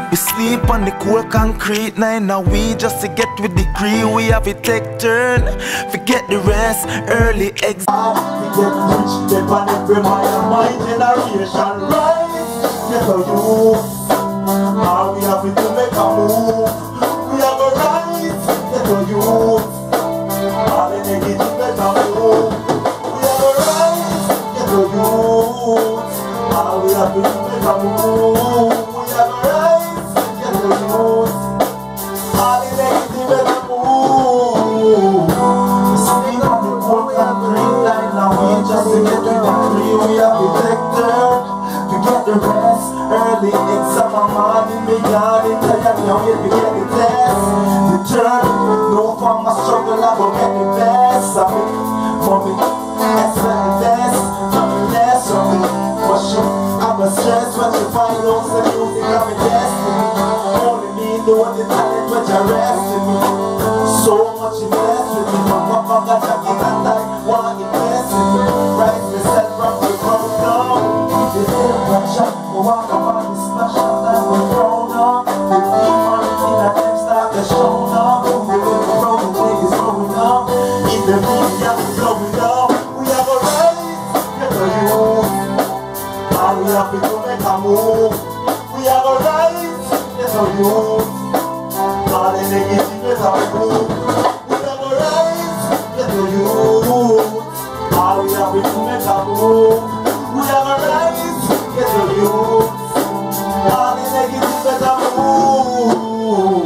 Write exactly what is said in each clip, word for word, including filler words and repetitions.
We sleep on the cold concrete, now now we just to get with degree. We have to take turn, forget the rest, early exit. We get rich, they pan every mile, my generation rise. Get a youth, all we have to do make a move. We have a rise, get a youth, all the negative make a move. We have a rise, get a youth, all we have to do make a move. We have a rise, get a youth, all the negative make a move. Sleep on the cold concrete line, now we just to get with the free. We have to take turn to get the rest. Early in summer morning, me yawning, tired now yet we get the test. The journey, no for my struggle, I will get the best of it. Mommy, expect the best, nothing less from me. But she, I'm a stress when she find out the music of a destiny. Only me know the talent which arrested me. So much invest with me, my mama got a kid and I want to invest in me. Rise myself from the ground down. The air pressure, we walk about the smash and I will throw down. The deep money in the them start to show now. The little road, the day is going on. In the media, we blowing down. We have a rise, get a youth. All we have to do make a move. We have a rise, get a youth. All the negative is our move. We have a rise, get a youth. All we have to do make a move. We have a rise, get a youth. All the negative is our move.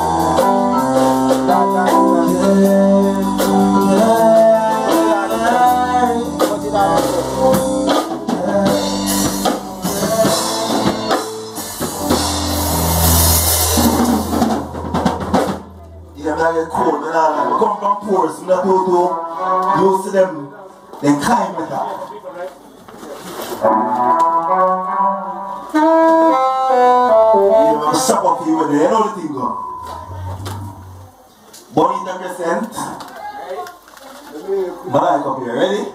Yeah, man, they're cool, man. I come from poor, so not do do. You see them, they kind with that. You know, shop up here with the head, all the thing go. Bonita Crescent. Mike up here, ready?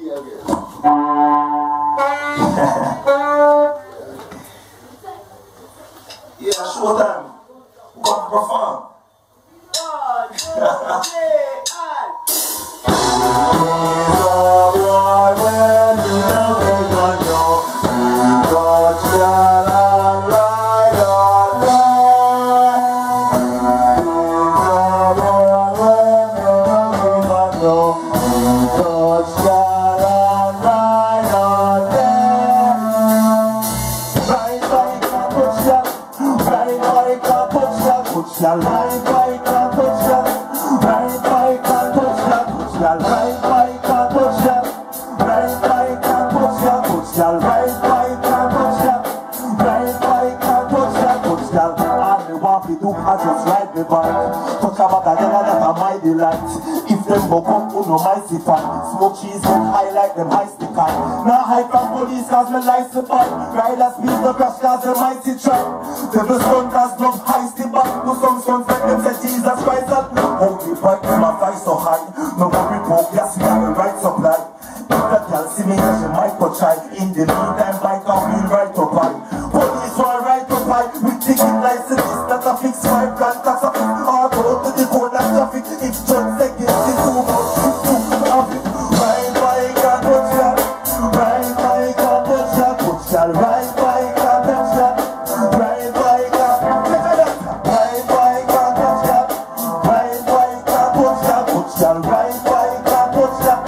Yeah, show time. Come perform. If them go come, who know my zipper. Smoke cheese get high like them high sticker. Now high from police cause me lights the bike. Riders beat the crash cause them mighty track. Devil stunters love high stick back. Do some stunts like them say Jesus Christ that. Holy bike, them a fly so high. No worry about gas, we have the right supply. If that girl see me, she might go try. In the meantime, bike and wheel right up high. Police want right up high. We ticket license, that's a fixed five grand. That's a fixed hard road to the code and traffic. It's just seconds, it's too much. It's too much. Ride bike and touch that. Ride bike and touch that. Touch that. Ride bike and touch that. Ride bike and touch that. Ride bike and touch that. Ride bike and touch that. Touch that. Ride bike and touch that.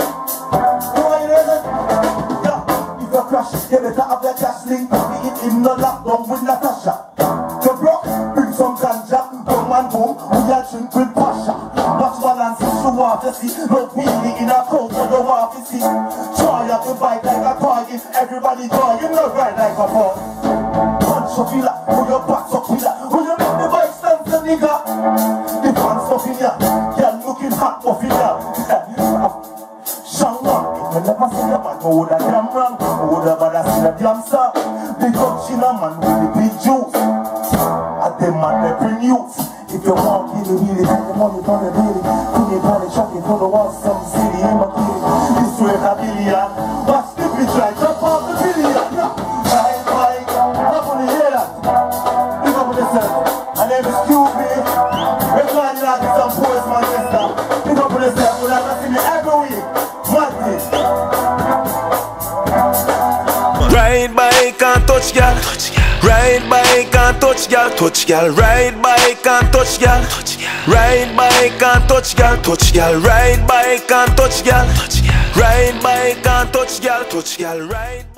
You better have that cash link. We eat him no lockdown with Natasha. The block, bring some ganja. Come and boom, we are drink with Pasha. Watch balance if you want to see. No feeling in a coat for the want to see. Try up the bike like a car. If everybody joy, you not ride like a ball. Punch your filler, put your back up pillar. When you make the bike stand the nigga. The pants up in ya. You're looking hot for filler. You never see a man who would have damn wrong, who would have had a see a damn song. Big up China man with the big juice. And them man they bring youth. If you want really, really, take the money from the daily. Put it on the shopping for the one some city in my kitty. This way a billion. Watch the bitch right up on the billion. Right, right, up on the head. Pick up with the myself. My name is Q B. We're going to like some poets, Manchester. Pick up with yourself. You'll have to see me every week. Monday. Ride bike and touch girl. Ride bike and touch girl. Touch girl. Ride bike and touch girl. Ride bike and touch girl. Touch girl. Ride bike and touch girl. Ride bike and touch girl. Touch girl. Ride.